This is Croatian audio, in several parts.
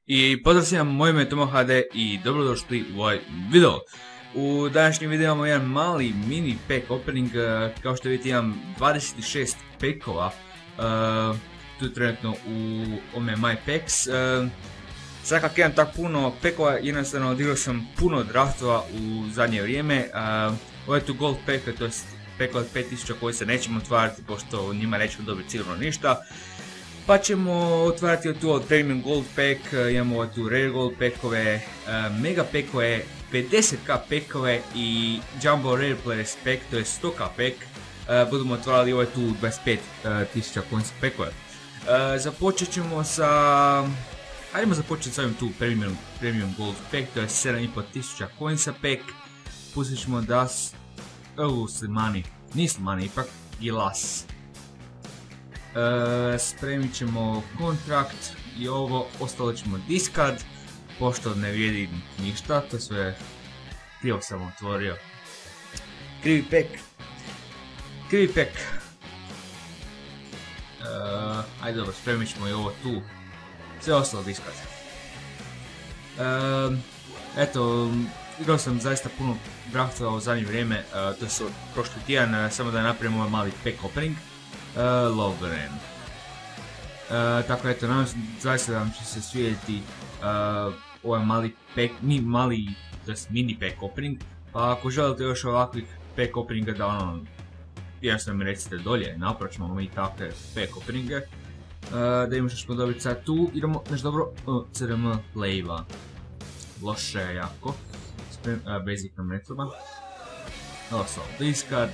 I pozdrav svima, moje ime je Tomo HD i dobrodošli u ovaj video. U današnjem videu imamo jedan mali mini pack opening, kao što vidite imam 26 packova tu trenutno u ome My Packs. Sad kako imam tako puno packova, jednostavno odigrao sam puno draftova u zadnje vrijeme. Ovo je tu gold pack, to je pack od 5000 koji se nećemo otvarati pošto u njima nećemo dobiti sigurno ništa. Pa ćemo otvarati tu od Premium Gold Pack, imamo tu Rare Gold packove, Mega packove, 50k packove i Jumbo Rare Players pack, to je 100k pack. Budemo otvarali ovaj tu 25.000 coins packove. Započet ćemo sa... Hajdemo započeti sa ovim tu Premium Gold Pack, to je 7500 coinsa pack. Pustit ćemo da... Slimani, nije Slimani, ipak Gilas. Spremit ćemo kontrakt i ovo, ostalo ćemo discard, pošto ne vrijedi ništa, to sve krivo sam otvorio. Krivi pack. Ajde dobro, spremit ćemo i ovo tu, sve ostalo discard. Eto, igrao sam zaista puno draftova u zadnje vrijeme, to je prošli tjedan, samo da napravimo ovaj mali pack opening. Lovren. Tako eto, nadam se zaista da vam će se svidjeti ovaj mali pack, mini pack opening. Pa ako želite još ovakvih pack openinga da ono, jednostavno mi recite dolje, napravit ćemo mi takve pack openinge. Da imamo što ćemo dobiti sad tu, idemo nešto dobro, CRM Lejva. Loše je jako, basic nam ne treba. Ovo sam discard.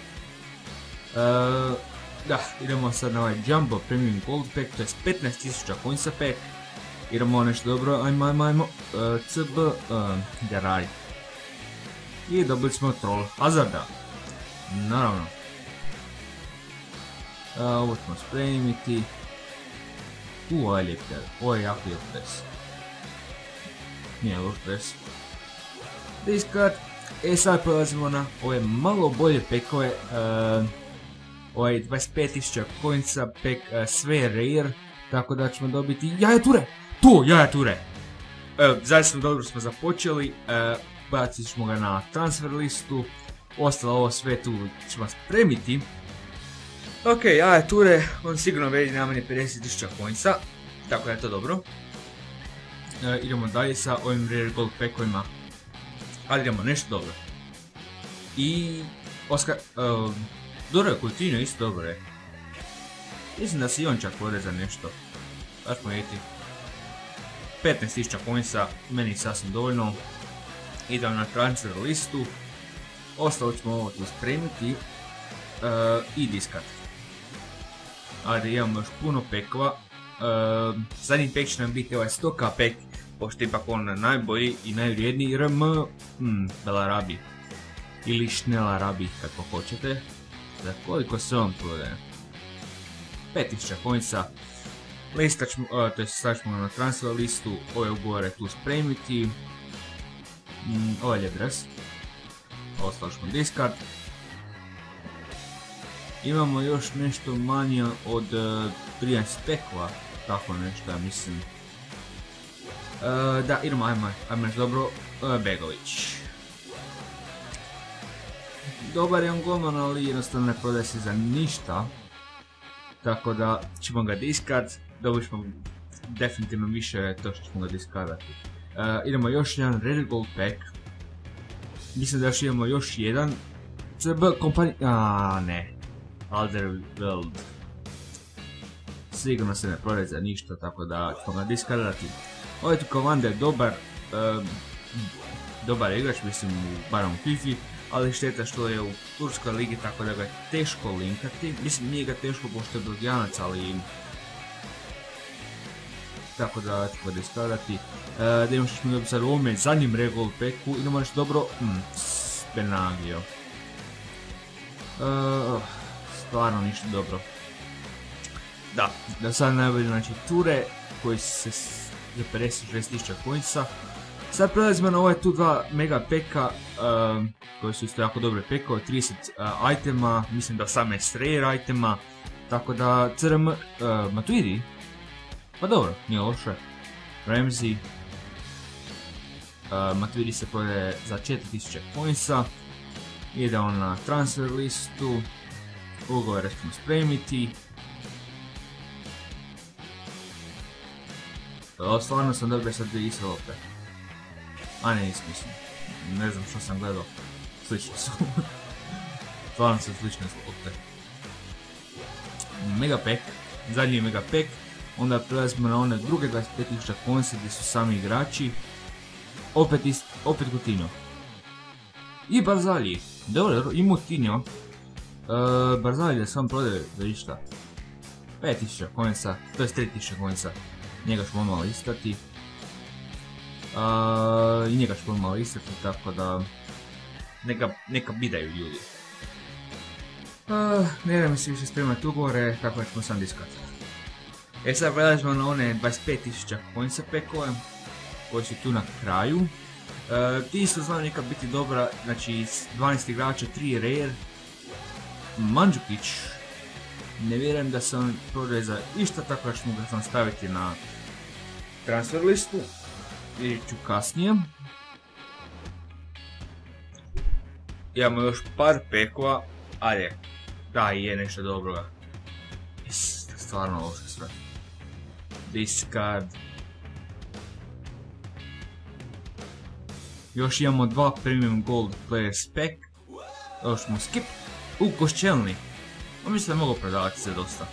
Da, idemo sad na ovaj Jumbo Premium Gold Pack, to je 15.000 coinsa pack. Idemo nešto dobro, ajmo, CB, Garaj. I dobili smo Troll Hazarda, naravno. Ovo ćemo spremiti. Ovo je lijep pres, ovo je jako lijep pres. Nije loš pres. Discard, sad prelazimo na ove malo bolje packove. Ovaj 25.000 coinsa pack, sve rare, tako da ćemo dobiti jaja ture! Zaista dobro smo započeli, bacit ćemo ga na transfer listu, ostalo ovo sve tu ćemo spremiti. Ok, jaja ture, on sigurno vrijedi najmanje 50.000 coinsa, tako da je to dobro. Idemo dalje sa ovim rare gold packovima, ali idemo nešto dobro. I Oscar... Dora Coutinho isto dobro je. Mislim da si i on čak vode za nešto. Daš smo vidjeti. 15.000 coinsa, meni sasvim dovoljno. Idemo na transfer listu. Ostalo ćemo ovo tu spremiti. I discard. Ajde, imamo još puno packova. Zadnji pack će nam biti ovaj 100k pack, pošto ipak on najbolji i najvrijedniji RM Belarabi. Ili Šnelarabi, kako hoćete. Za koliko se on prodaje? 5000 coinsa. Listat ćemo, to je stavit ćemo na transfer listu, ove ugovore tu spremiti. Ovo je lijep dres. Ostalo ćemo discard. Imamo još nešto manje od 13 packova, tako nešto ja mislim. Da, idemo, ajmo nešto dobro, Begović. Dobar je on golman, ali jednostavno ne prodaje se za ništa. Tako da ćemo ga discard, dobit ćemo definitivno više to što ćemo ga discardati. Idemo još jedan Rare Gold Pack. Mislim da još imamo još jedan. CB kompanija... ne. Alderweireld. Sigurno se ne prodaje za ništa, tako da ćemo ga discardati. Ovaj tu komanda je dobar igrač, mislim barem u FIFA. Ali šteta što je u turskoj ligi, tako da ga je teško linkati. Mislim, nije ga teško pošto je belgijanac, ali... Tako da ću ga discardati. Da imamo što ćemo dobiti sad u ovome zadnjem Rare Gold packu. Idemo nešto dobro... Benagio. Stvarno ništa dobro. Da sad najbolje, znači Ture, koji se za 56.000 coinsa. Sad prelazimo na ove tu dva mega packa, koji su isto jako dobre packove, 30 itema, mislim da 18 rare itema, tako da CRM, Matuidi, pa dobro, nije loše. Ramsey. Matuidi se prodaje za 4000 coinsa. Idemo na transfer listu. Ugovore ćemo spremiti. Stvarno sam dobio sad dvije iste lopte. A ne, mislim. Ne znam što sam gledao. Slične su. Stvarno su slične lopte. Mega pack. Zadnji mega pack. Onda prelazimo na one druge 25.000 coinsa gdje su sami igrači. Opet Coutinho. I Barzagli. Dobro, i Moutinho. Barzagli da sam prodaje za išta. 5000 coinsa, to je 3000 coinsa. Njega ćemo malo listati. I njega ćemo malo listati, tako da... Neka bidaju ljudi. Ne da mi se više spremati ugovore, tako da ćemo sam diskati. Sad prelazimo na one 25.000 coinsa packove, koji su tu na kraju. Ti su znali neka biti dobra, znači 12 igrača, 3 rare. Mandžukić, ne vjerujem da se on prodaje za išta, tako da ćemo ga sam staviti na transfer listu. Vidjet ću kasnije. Imamo još par pekova, ali da je nešto dobroga. Stvarno loše sve. Discard. Još imamo 2 premium gold players pack. Još ćemo skip. Koščelni. On mislim da mogu prodavati se dosta.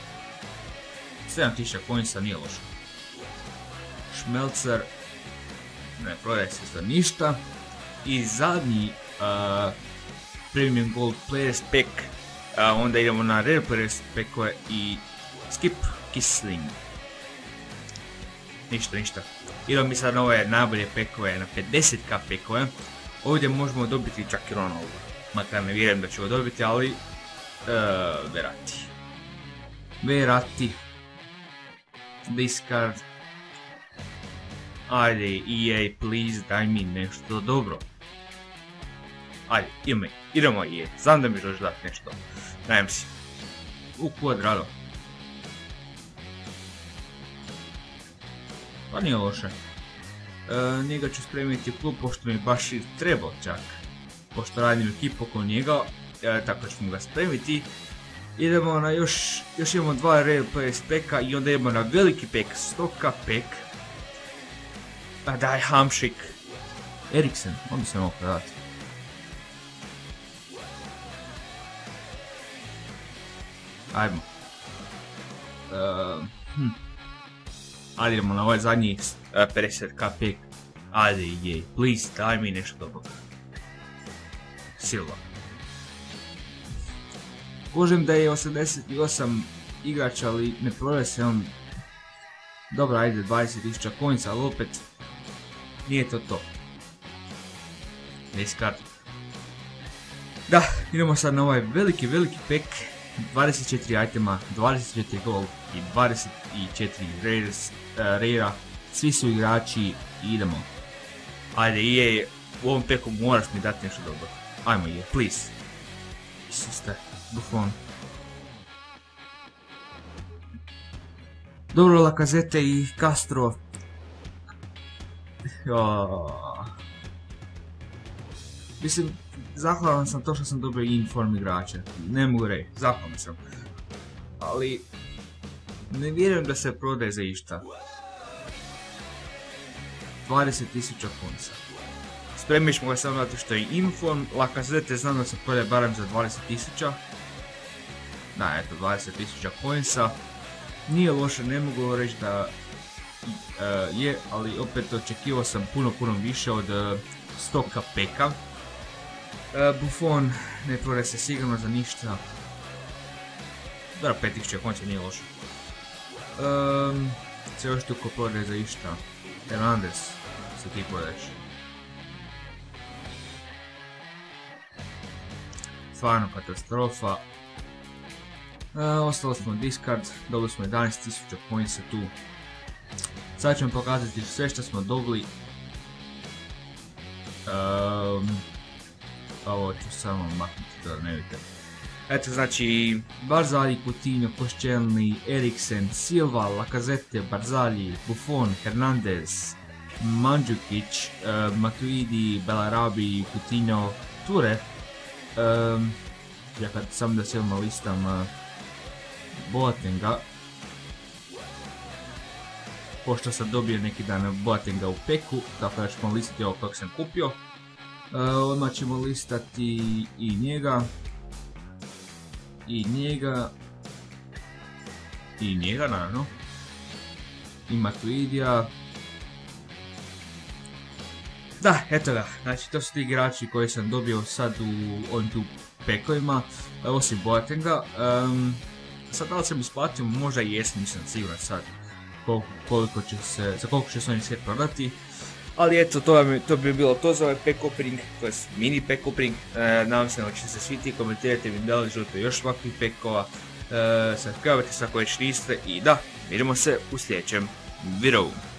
7000 coinsa nije loše. Šmelcer. Ne prodaje se za ništa. I zadnji premium gold players pack. Onda idemo na rare players packove i skip Kisling. Ništa. Idemo mi sad na ove najbolje packove, na 50k packove. Ovdje možemo dobiti čak i Ronaldo. Makar ne vjerujem da ću ga dobiti, ali... Verratti. Discard. Ajde, EA, please, daj mi nešto dobro. Ajde, idemo EA. Znam da mi želiš dati nešto. Najem si. Cuadrado. Pa nije loše. Njega ću spremiti u klub, pošto mi baš i trebao čak. Pošto radim ekipu oko njega, tako ćemo ga spremiti. Idemo na još imamo 2 rare players packa i onda idemo na veliki pack, 100k pack. Pa daj Hamšik. Eriksen, on bi se mogu prodati. Ajmo. Ajde idemo na ovaj zadnji 50k pack. Ajde jej, please daj mi nešto dobro. Silva. Kužim da je 88 igrača, ali ne prodaje se on. Dobro, ajde 20.000 coinsa, ali opet nije to. Discard. Da, idemo sad na ovaj veliki pack. 24 itema, 24 gold i 24 rare. Svi su igrači i idemo. Ajde, EA, u ovom packu moraš mi dati nešto dobro. Ajmo EA, please. Isiste, Buffon. Dobro, Lacazette i Castro. Mislim, zahvalan sam to što sam dobio inform igrače. Ne mogu reći, zahvalan sam. Ali, ne vjerujem da se prodaje za išta. 20.000 coinsa. Spremit ćemo ga samo zato što je inform. Lacazette znam da se prodaje barem za 20.000. Da, eto, 20.000 coinsa. Nije loše, ne mogu reći da je, ali opet očekivao sam puno više od 100k packa. Buffon ne prodaje se sigurno za ništa. Dobro, 5000 coinsa nije loše. Se još tu ko prodaje za išta. Hernandez se ti prodaješ. Stvarno katastrofa. Ostalo smo discard, dobili smo 11.000 coinsa tu. Sad ćemo pokazati sve što smo dobili. Ovo ću samo maknuti da ne vidite. Eto, znači, Barzagli, Coutinho, Koscielny, Eriksen, Silva, Lacazette, Barzagli, Buffon, Hernandez, Mandžukić, Matuidi, Bellarabi, Coutinho, Ture. Ja kad sam da se listam Boatenga, pošto sam dobio neki dan Boatenga u peku, tako da ćemo listati ovo kako sam kupio. Odmah ćemo listati i njega, naravno, i Matuidija. Da, eto ga, znači to su ti igrači koji sam dobio sad u ovim tu pekovima, osim Boatenga. Sad da li sam isplatio, možda i jesam, nisam siguran sad za koliko će se oni sve prodati. Ali eto, to bi bilo to za ovaj pack opening, to je mini pack opening. Nadam se da ćete se svi ti komentirati mi da li želite još ovakvih packova. Subscribe-te ako već niste i da, vidimo se u sljedećem videu.